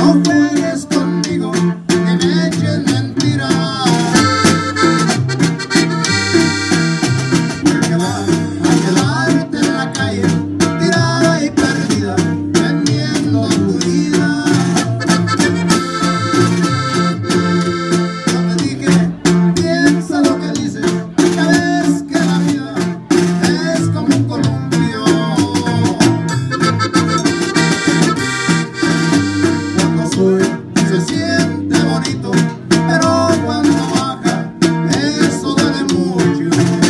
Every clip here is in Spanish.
No juegues conmigo, que me eches mentiras. Porque vas a quedarte en la calle, tirada y perdida, vendiendo tu vida. Yo te dije, piensa lo que dices, ya ves que la vida es como un columpio. Cuando sube se siente bonito, pero cuando baja eso duele mucho.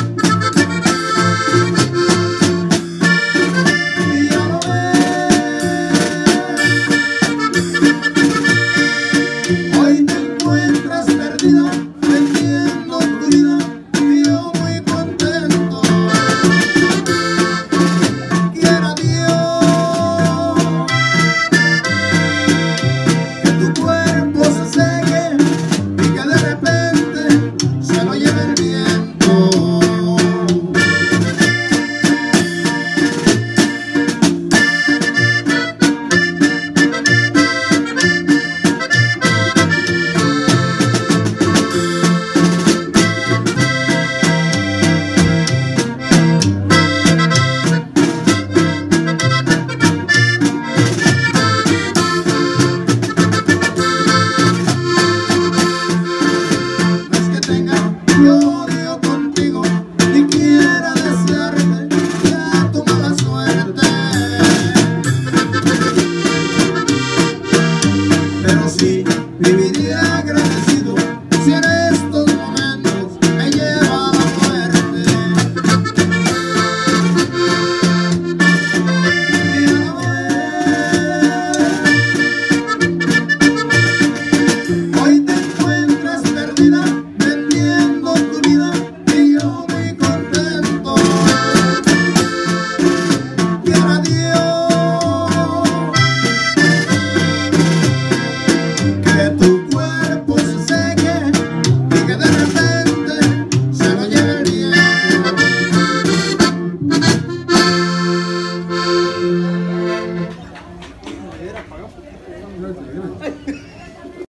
Y ya lo ves, hoy te encuentras perdida, vendiendo tu vida, y yo muy contento. Quiera Dios que tu cuerpo se seque y que de repente se lo lleve el viento. No es que tenga yo odio contigo, ni quiera desearte ya tu mala suerte, pero sí viviría agradecido